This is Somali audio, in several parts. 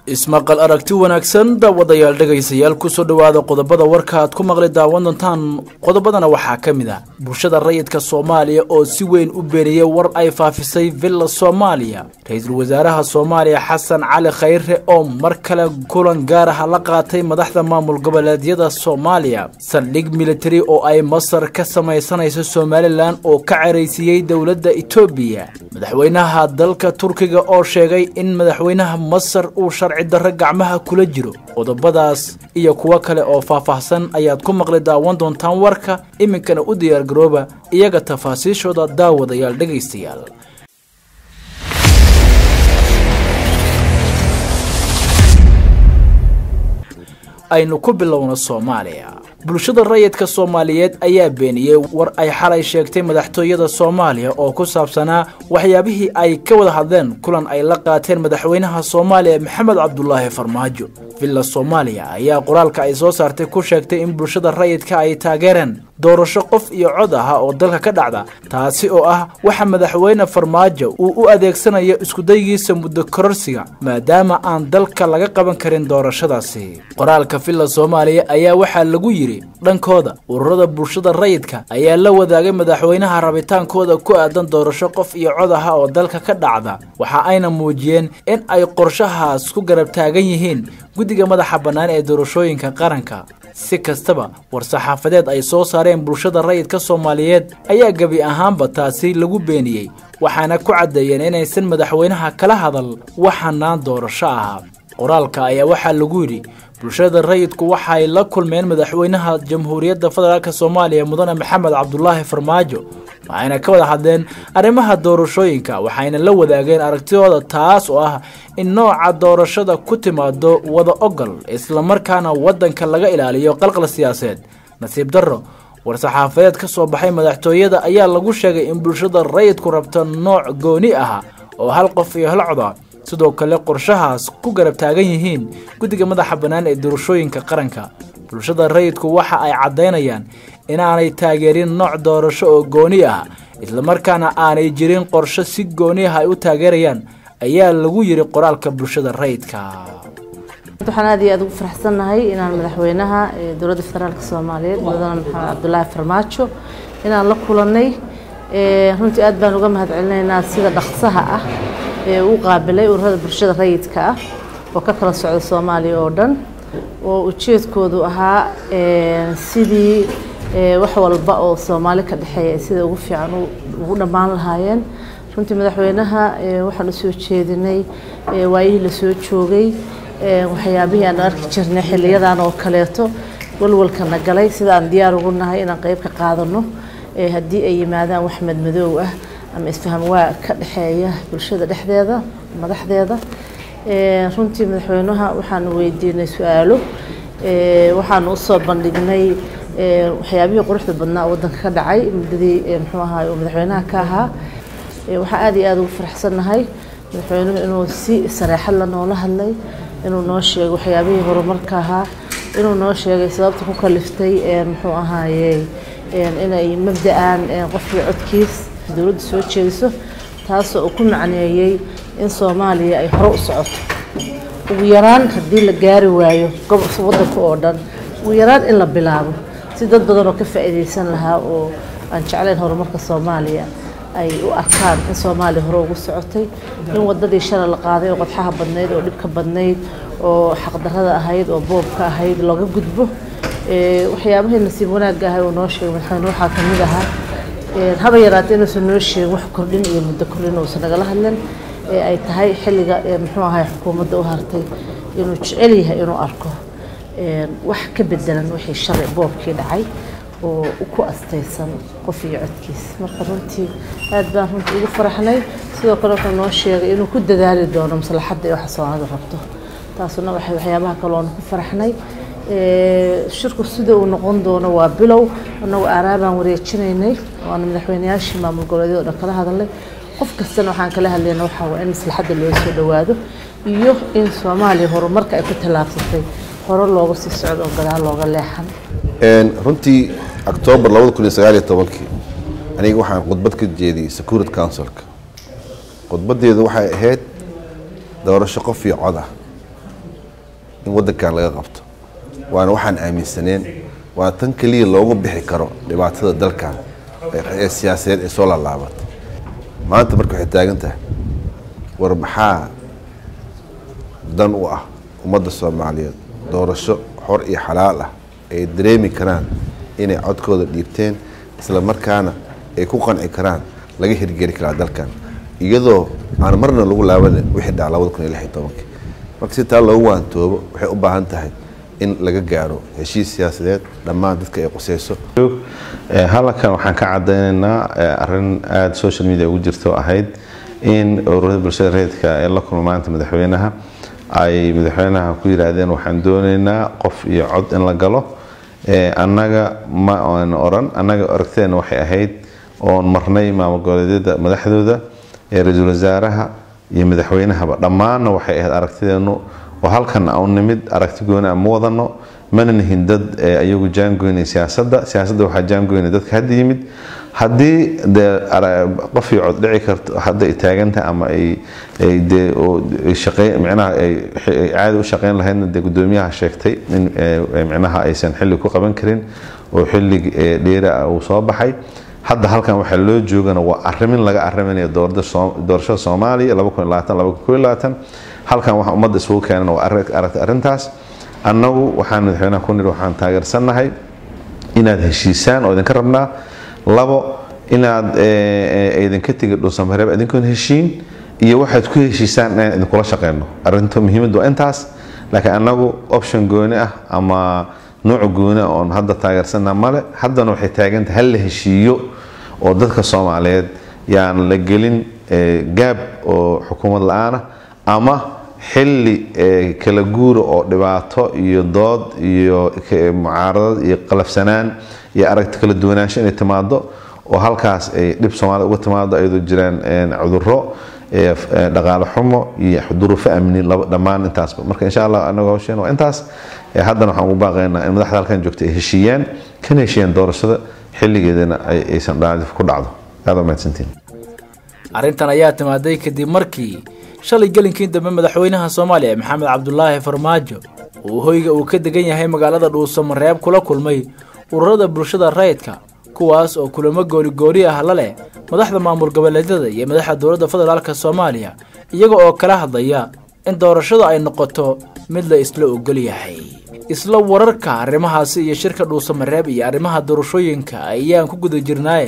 ismaqal aragti wanaagsan daawadayaal dhagaystayaal ku soo dhawaada qodobada warka aad ku maqli daawan doontaan qodobadana waxaa ka mid ah bulshada rayidka Soomaaliya oo si weyn u beeriyay war ay faafisay Villa Soomaaliya ra'iisul wasaaraha Soomaaliya Xasan Cali Khayre oo mar kale kulan gaar ah la qaatay madaxda maamul goboleedyada Soomaaliya saldhig military oo ay Masar ka samaysanayso Somaliland oo ka careysiyay dawladda Itoobiya madaxweynaha dalka Turkiga oo sheegay in madaxweynaha Masar uu cidda gacmaha kula jiro qodobadaas iyo kuwa kale oo faahfaahsan ayaad ku maqli daawan doontaan warka iminkana u diyaar garooba iyaga tafaasiishooda daawadayaal dhagaystayaal aynu ku bilowno Soomaaliya bulshada rayidka Soomaaliyeed ayaa beeniyay war ay xalay sheegtay madaxtooyada Soomaaliya oo ku saabsanaa waxyaabihii ay ka wada hadleen kulan ay la qaateen madaxweynaha Soomaaliya Maxamed Cabdullaahi Farmaajo Villa Soomaaliya ayaa qoraalka ay soo saartay ku sheegtay in bulshada rayidka ay taageereen doorasho qof iyo cod ah oo dalka ka dhacda taasi oo ah waxa madaxweyne Farmaajo uu u adeegsanayo isku daygiisa muddo kororsiga maadaama aan dalka laga qaban karin doorashadaasi qoraalka Villa Soomaaliya ayaa waxa lagu yiri dhankooda ururada bulshada rayidka ayaa la wadaagay madaxweynaha rabitaankooda ku aadan doorasho qof iyo cod ah oo dalka ka dhacda waxa ayna muujiyeen in ay qorshahaas ku garab taagan yihiin guddiga madaxa bannaan ee doorashooyinka qaranka si kastaba war saxaafadeed ay soo saareen bulshada rayidka Soomaaliyeed ayaa gabi ahaanba taasi lagu beeniyay waxaana ku cadeeyeen inaysan madaxweynaha kala hadal waxaan doorasho ah qoraalka ayaa waxa lagu yiri bulshada rayidku waxay la kulmeen madaxweynaha Jamhuuriyadda Federaalka Soomaaliya Mudane Maxamed Cabdullaahi Farmaajo waxayna ka wada hadleen arrimaha doorashooyinka waxayna la wadaageen aragtidooda taas oo ah in nooca doorashada ku timaado wada ogol isla markaana wadanka laga ilaaliyo qalqal siyaasadeed nasiib darro war saxaafadeed ka soo baxay madaxtooyada ayaa lagu sheegay in bulshada rayidku rabto nooc gooni ah oo hal qof iyo hal cod sidoo kale qorshahaas ku garab taagan yihiin guddiga madaxa bannaan ee doorashooyinka qaranka bulshada rayidku waxa ay cadeynayaan inaanay taageerin nooc doorasho oo gooni ah isla markaana aanay jirin qorshe si gooni ah ay u taageerayaan ayaa lagu yiri qoraalka bulshada rayidka waxaan aad iyo aad ugu faraxsanahay inaan madaxweynaha dowladda federaalka Soomaaliyeed Mudane Maxamed Cabdullaahi Farmaajo inaan la kulanay runtii aad baan uga mahadcelinaynaa sida dhaqsaha ah uu qaabilay ururada bulshada rayidka ah oo ka kala socda Soomaaliya oo dhan oo ujeedkoodu ahaa sidii wax walba oo Soomaali ka dhaxeeya sida ugu fiican ugu dhamaan lahaayeen runtii madaxweynaha waxaan soo jeedinay waayihii la soo joogay waxyaabihii aan arki jirnay xilliyadan oo kaleeto walwalkana galay sida aan diyaar ugu nahay inaan qayb ka qaadano haddii ay yimaadaan wax madmadow ah ama isfaham waa ka dhaxeeya bulshada dhexdeeda madaxdeeda runtii madaxweynaha waxaan weydiinay su'aalo waxaan u soo bandhignay waxyaabihii quruxda badnaa wadanka ka dhacay muddadii muxuu ahaa madaxweynaha ka ahaa waxa aad iyo aad ugu faraxsanahay madaxweynuhu inuu si sareexad la noola hadlay inuu noo sheegay waxyaabihii horumarka ahaa inuu noo sheegay sababta ku kaliftay muxuu ahaayay inay mabda'an qofkii codkiis dawladda soo jeediso taas oo ku macneeyay in Soomaaliya ay hore u socoto ugu yaraan hadii la gaari waayo gobolka wadanka oo dhan ugu yaraan in la bilaabo si dad badan oo ka faa'iideysan lahaa oo aan jeclayn horumarka Soomaaliya ay u arkaan in Soomaaliya hore ugu socotay in wadadii shalay la qaaday oo qodxaha badneed oo dhibka badneed oo xaq darrada ahayd oo boobka ahayd looga gudbo waxyaabaha nasiib wanaag ah oo noo sheegay waxa ka mid ahaa haba yaraatee inuu noo sheegay wax kordhin iyo muddo kordhin oo sanaga la hadlan ay tahay xilliga muxuu ahaa xukuumadda u hartay inuu jecel yahay inuu arko wax ka bedelan wixii shalay boobkii dhacay oo ku astaysan qof iyo codkiis marka runtii aad baan runtii ugu faraxnay sidoo kale wuxuu noo sheegay inuu ku dadaali doono maslaxadda iyo waxa Soomaalidu rabto taasuna waxyaabaha kale oo ku faraxnay shirku sida uu noqon doono waa bilow anagu aaraabaan wareejinaynay oo madaxweynayaashii maamul goboleedyada kala hadalay qof kastana waxaan kala hadlaynaa waxa waa in maslaxadda loo soo dhawaado iyo in Soomaaliya horumarka ay ku talaabsatay hore looga sii socdo oo gadaal looga leexan runtii October 2019 aniga waxaan khudbad ka jeediyay Security Council khudbadeedu waxay ahayd doorasho qof iyo cod ah in waddankan laga qabto waana waxaan aaminsaneen waa tan kaliya loogu bixi karo dhibaatada dalkan ee siyaasadeed ee soo laalaabatay maanta marka waxay taagan tahay war maxaa dan u ah ummadda Soomaaliyeed doorasho xor iyo xalaal ah ay dareemi karaan inay codkooda dhiibteen isla markaana ay ku qanci karaan laga hirgeli karaa dalkan iyadoo aan marna lagu laabanin wixii dhacay 2016 marka si taa loogu waantoobo waxay u baahan tahay in laga gaaro heshiis siyaasadeed dhammaan dadka ay qusayso halkan waxaan ka cadeynaynaa arrin aad social media ugu jirto ahayd in ururada bulshada rayidka ee la kulmay maanta madaxweynaha ay madaxweynaha ku yiraahdeen waxaan doonaynaa qof iyo cod in la galo annaga ma aan oran annaga aragteena waxay ahayd oon marnay maamul goboleedyada madaxdooda ra'iisul wasaaraha iyo madaxweynahaba dhammaanna waxay ahayd aragtideenu oo halkan aan nimid aragti gooni ama wadano mana nihin dad ayagu jaangoynay siyaasadda waxa jaangoynay dadka hadda yimid haddii qof iyo cod dhici karto hadda ay taaganta ama ay shaqay macnaha ay caadi u shaqeyn lahaydna gudoomiyaha sheegtay in macnaha aysan xilli ku qaban karin oo xilli dheera uu soo baxay hadda halkan waxa loo joogana waa arrimin laga arriminayo doorashada Soomaaliya 2020 halkan waxa ummadda isugu keenana waa arrintaas annagu waxaan madaxweynaha ku niri waxaan taageersanahay inaad heshiisaan oo idinka rabnaa labo inaad idinka tigi dhuusamareeb idinkoon heshiin iyo waxaad ku heshiisaan inaan idinkula shaqeyno arrinta muhiimaddu waa intaas laakiin annagu option gooni ah ama nooc gooni ah oon hadda taageersanaa male haddana waxay taagantahay hal la heshiiyo oo dadka Soomaaliyeed yaan la gelin gaab oo xukuumad la'aan ama xilli kala guur oo dhibaato iyo dood iyo mucaaradad iyo qalafsanaan iyo aragti kala duwanaansho inay timaado oo halkaas ay dib Soomaaliya uga timaado ayadoo jiraan cudurro dhaqaale xumo iyo duruufo amni dhammaan intaas marka insha Allah anagu hawshan waa intaas haddana waxaan u baaqaynaa in madaxda halkan joogta ay heshiiyaan kan heshiiyaan doorashada xilligeedana aysan dhaadif ku dhacdo aad u mahadsantiin arrintan ayaa timaaday kadib markii shalay galinkii dambe madaxweynaha Soomaaliya Maxamed Cabdullaahi Farmaajo uu hoyga uu ka degan yahay magaalada Dhuusamareeb kula kulmay ururada bulshada rayidka kuwaas oo kulamo gooli ah la leh madaxda maamul goboleedyada iyo madaxda dowladda federaalka Soomaaliya iyaga oo kala hadlaya in doorashada ay noqoto mid la isla ogol yahay isla wararka arrimahaasi iyo shirka Dhuusamareeb iyo arrimaha doorashooyinka ayaan ku guda jirnaa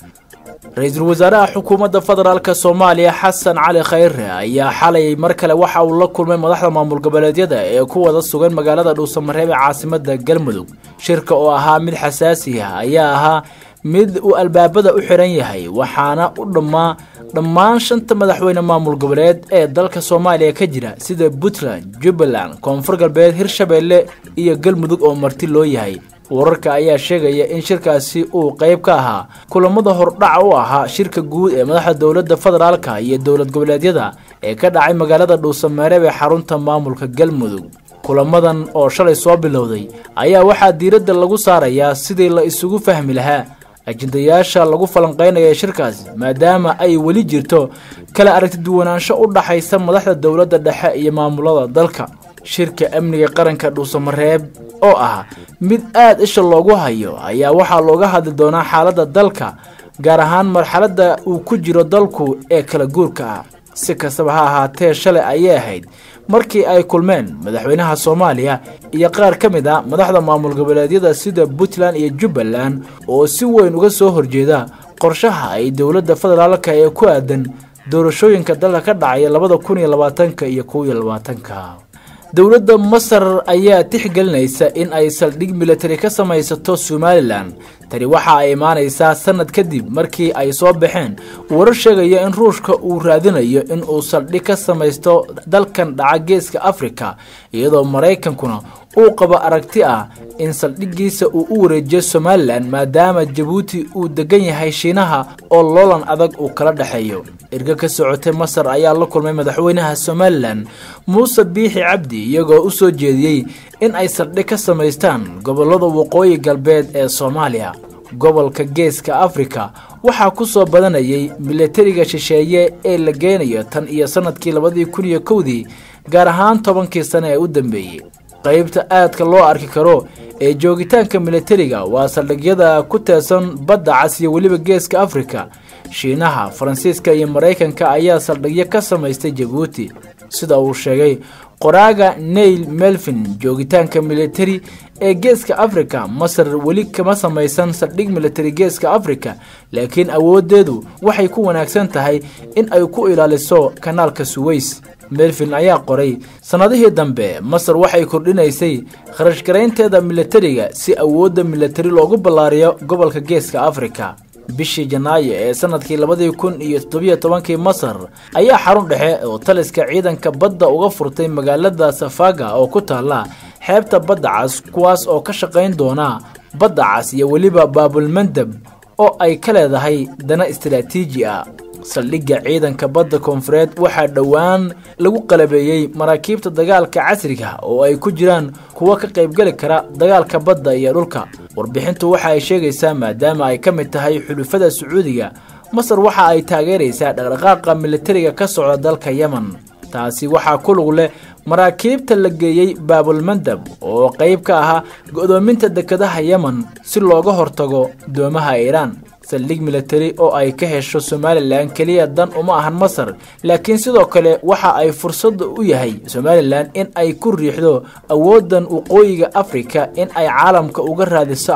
ra'iisul wasaaraha xukuumadda federaalka Soomaaliya Xasan Cali Khayre ayaa xalay mar kale waxa uu la kulmay madaxda maamul goboleedyada ee ku wada sugan magaalada Dhuusamareeb ee caasimadda Galmudug shirka oo ahaa mid xasaasi ah ayaa ahaa mid uu albaabada u xiran yahay waxaana u dhammaan shanta madaxweyne maamul goboleed ee dalka Soomaaliya ka jira sida Puntland, Jubbaland, Koonfur Galbeed, Hirshabelle iyo Galmudug oo marti loo yahay wararka ayaa sheegaya in shirkaasi uu qayb ka ahaa kulamada hordhac u ahaa shirka guud ee madaxda dowladda federaalka iyo dowlad goboleedyada ee ka dhacay magaalada Dhuusamareeb ee xarunta maamulka Galmudug kulamadan oo shalay soo bilowday ayaa waxaa diiradda lagu saarayaa sidii la isugu fahmi lahaa ajendayaasha lagu falanqeynayo shirkaasi maadaama ay weli jirto kala aragti duwanaansho u dhaxaysa madaxda dowladda dhexe iyo maamulada dalka shirka amniga qaranka Dhuusamareeb oo ah mid aad isha loogu hayo ayaa waxaa looga hadli doonaa xaaladda dalka gaar ahaan marxaladda uu ku jiro dalku ee kala guurka ah si kastaba ha ahaatee shalay ayay ahayd markii ay kulmeen madaxweynaha Soomaaliya iyo qaar ka mid ah madaxda maamul goboleedyada sida Puntland iyo Jubbaland oo si weyn uga soo horjeeda qorshaha ay dowladda federaalka ee ku aadan doorashooyinka dalka ka dhacay 2020 iyo 2020 dowladda Masar ayaa tixgelinaysa in ay saldhig military ka samaysato Somaliland tani waxa ay imaanaysaa sanad kadib markii ay soo baxeen warar sheegaya in Ruushka uu raadinayo in uu saldhig ka samaysto dalkan dhaca geeska Afrika iyadoo Mareykankuna uu qabo aragti ah in saldhigiisa uu u wareejiyo Somaliland maadaama Djibouti uu degan yahay Shiinaha oo loolan adag uu kala dhaxeeyo irga ka socotay Masar ayaa la kulmay madaxweynaha Somaliland Muuse Biixi Cabdi iyagoo u soo jeediyay in ay saldhig ka samaystaan gobolada waqooyi galbeed ee Soomaaliya gobolka geeska Afrika waxa ku soo badanayay militariga shisheeye ee la geenayo tan iyo sanadkii 2001 gaar ahaan 10 sano ee u dambeeyay qaybta aadka loo arki karo ee joogitaanka militariga waa saldhigyada ku teesan badda cas iyo weliba geeska Afrika. Shiinaha, Faransiiska iyo Mareykanka ayaa saldhigyo ka samaystay Djibouti, sida uu sheegay qoraaga Neil Melvin. Joogitaanka militari ee geeska Afrika, Masar weli kama samaysan saldhig militari geeska Afrika, laakiin awoodeedu waxay ku wanaagsan tahay in ay ku ilaaliso kanaalka Suez. Melvin ayaa qoray sanadihii dambe Masar waxay kordhinaysay kharash gareynteeda militariga si awoodda militari loogu ballaariyo gobolka geeska Afrika. bishii Janaayo ee sanadkii 2017 Masar ayaa xarun dhexe oo taliska ciidanka badda uga furtay magaalada Safaga oo ku taala xeebta badda cas, kuwaas oo ka shaqeyn doona badda cas iyo weliba Baabul Mandab oo ay ka leedahay dana istiraatiiji ah. saldhigga ciidanka badda koonfureed waxaa dhawaan lagu qalabeeyay maraakiibta dagaalka casriga oo ay ku jiraan kuwa ka qaybgali kara dagaalka badda iyo dhulka. warbixintu waxa ay sheegaysaa maadaama ay ka mid tahay xulufada Sacuudiga, Masar waxa ay taageeraysaa dhaqdhaqaaqa militariga ka socda dalka Yemen. taasi waxa ku lug leh maraakiibta la geeyay Baabul Mandab oo qayb ka ah go'doominta dekedaha Yemen si looga hortago doomaha Iiraan. saldhig militari oo ay ka hesho Somaliland kaliya dan uma ahan Masar, laakiin sidoo kale waxa ay fursad u yahay Somaliland in ay ku riixdo awoodan waqooyiga Afrika in ay caalamka uga raadiso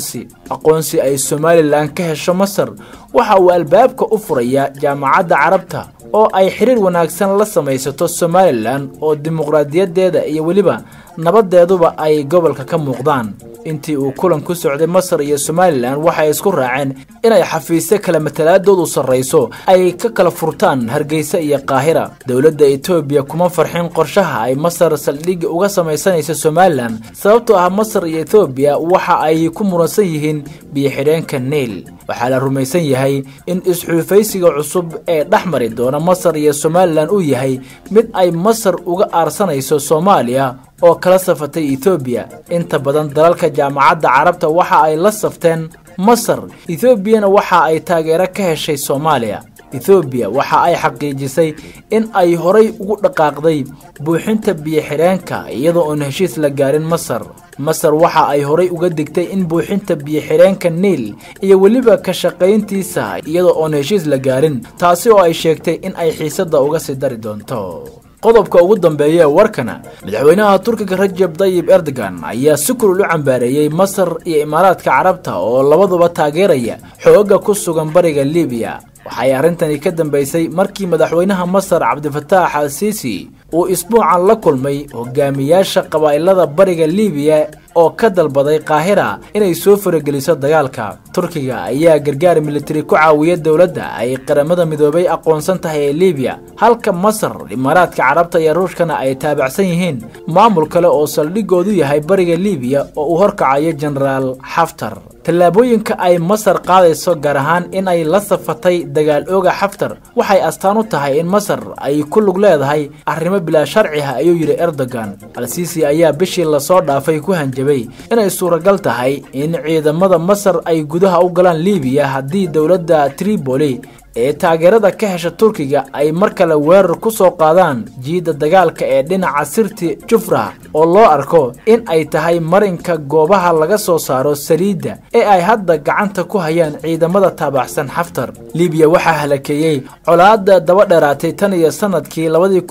aqoonsi ay Somaliland ka hesho Masar. waxa uu albaabka u furaya jaamacadda Carabta oo ay xiriir wanaagsan la samaysato Somaliland oo dimuqraadiyadeeda iyo weliba nabadeeduba ay gobolka ka muuqdaan. intii uu kulan ku socday Masar iyo Somaliland waxay isku raaceen inay xafiisyo kala matalaadoodu sareyso ay ka kala furtaan Hargeysa iyo Qaahira. dawladda Itoobiya kuma farxin qorshaha ay Masar saldhig uga samaysanayso Somaliland, sababtoo ah Masar iyo Itoobiya waxa ay ku muransan yihiin biyo-xidheenka Niil. waxaa la rumaysan yahay in isxulufaysiga cusub ee dhaxmari doona Masar iyo Somaliland uu yahay mid ay Masar uga aarsanayso Soomaaliya oo kala safatay Itoobiya. inta badan dalalka jaamacadda Carabta waxa ay la safteen Masar, Itoobiyana waxa ay taageero ka heshay Soomaaliya. Itoobiya waxa ay xaqiijisay in ay horay ugu dhaqaaqday buuxinta biyo-xireenka iyadoo aan heshiis la gaarin Masar. waxa ay horay uga digtay in buuxinta biyo-xireenka Niil iyo weliba ka shaqayntiisa iyadoo aan heshiis la gaarin, taasi oo ay sheegtay in ay xiisada uga sii dari doonto. qodobka ugu dambeeya warkana, madaxweynaha Turkiga Recep Tayyip Erdogan ayaa si kulul u cambaareeyay Masar iyo Imaaraadka Carabta oo labaduba taageeraya xoogga ku sugan bariga Liibiya. waxay arintani ka dambeysay markii madaxweynaha Masar Cabdilfataax al-Siisi uu isbuucan la kulmay hogaamiyaasha qabaa'ilada bariga Liibiya oo ka dalbaday Qaahira inay soo farageliso dagaalka. Turkiga ayaa gargaar militari ku caawiya dawladda ay qaramada midoobay aqoonsan tahay ee Liibiya, halka Masar, Imaaraadka Carabta iyo Ruushkana ay taabacsan yihiin maamul kale oo saldhigoodu yahay bariga Liibiya oo uu horkacayo Generaal Haftar. tallaabooyinka ay Masar qaadayso gaar ahaan in ay la safatay dagaal ooga Haftar waxay astaan u tahay in Masar ay ku lug leedahay arrimo bilaa sharci ah, ayuu yiri Erdogan. al-Siisi ayaa bishii la soo dhaafay ku hanjabay inay suuragal tahay in ciidamada Masar ay gudaha u galaan Liibiya haddii dawladda Tripoli ee taageerada ka hesha Turkiga ay mar kale weerar ku soo qaadaan jiida dagaalka ee dhinaca Sirti Jufra oo loo arko in ay tahay marinka goobaha laga soo saaro saliidda ee ay hadda gacanta ku hayaan ciidamada taabacsan Haftar. Liibiya waxaa halakeeyay colaadda daba dheeraatay tan iyo sanadkii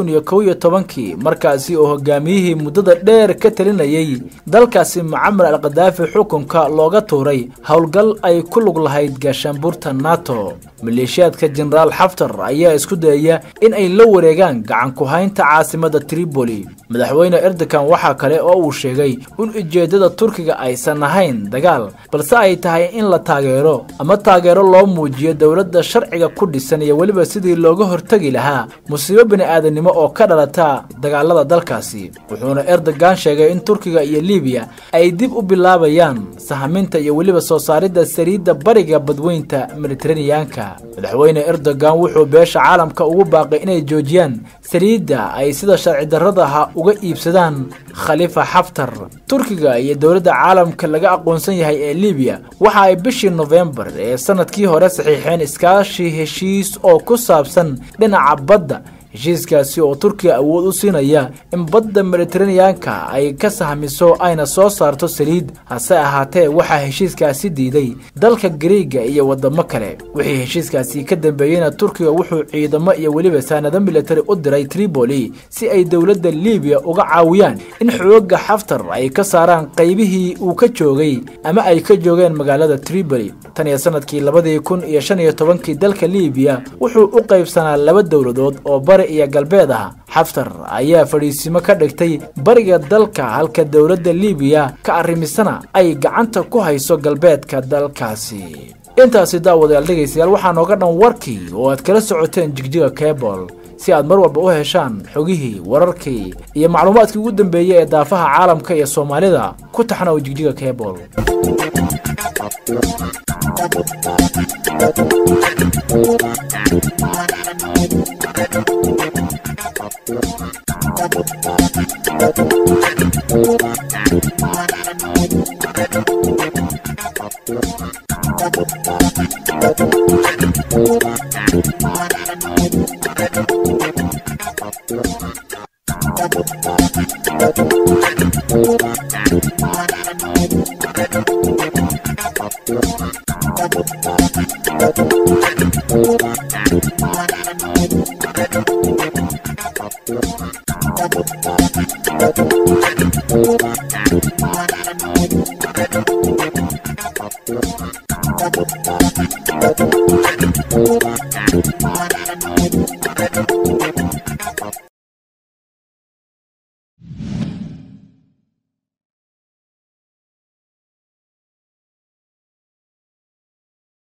2011 markaasi oo hogaamiyihii muddada dheer ka talinayay dalkaasi Muammar al-Qaddafi xukunka looga tuuray howlgal ay ku lug lahayd gaashaanbuurta NATO. maleeshiyaadka Generaal Haftar ayaa isku dayaya in ay la wareegaan gacan ku haynta caasimada Tripoli. madaxweyne Erdogan waxa kale oo uu sheegay in ujeedada Turkiga aysan ahayn dagaal, balse ay tahay in la taageero loo muujiyo dawladda sharciga ku dhisan iyo waliba sidii looga hortagi lahaa musiibo bini'aadanimo oo ka dhalata dagaalada dalkaasi. wuxuuna Erdogan sheegay in Turkiga iyo Liibiya ay dib u bilaabayaan sahaminta iyo waliba soo saaridda saliidda bariga badweynta Mediterranean-ka. madaxweyne Erdogan wuxuu beesha caalamka ugu baaqay inay joojiyaan saliidda ay sida sharci darrada uga iibsadaan Khalifa Haftar. Turkiga iyo dawladda caalamka laga aqoonsan yahay ee Liibiya waxa ay bishii November ee sanadkii hore saxiixeen iskaashi heshiis oo ku saabsan dhinaca badda heshiiskaasi oo Turkiga awood u siinaya in badda Mediterranean-ka ay ka sahmiso ayna soo saarto saliid. hase ahaatee waxaa heshiiskaasi diiday dalka Greega iyo wadamo kale. wixii heshiiskaasi ka dambeeyayna Turkiga wuxuu ciidamo iyo waliba saanado military u diray Tripoli si ay dawladda Liibiya uga caawiyaan in xoogga Haftar ay ka saaraan qaybihii uu ka joogay ama ay ka joogeen magaalada Tripoli. tan iyo sanadkii 2015 dalka Liibiya wuxuu u qaybsanaa laba dawladood oo bari iyo galbeed ah. Haftar ayaa fadhiisimo ka dhigtay bariga dalka halka dawladda Liibiya ka arrimisana ay gacanta ku hayso galbeedka dalkaasi. intaasi daawadayaal dhageystayaal waxaa nooga dhan warkii oo aad kala socoteen Jigjiga Cable. si aad mar walba u heshaan xogihii, wararkii iyo macluumaadkii ugu dambeeyay ee daafaha caalamka iyo Soomaalida ku taxana Jigjiga Cable.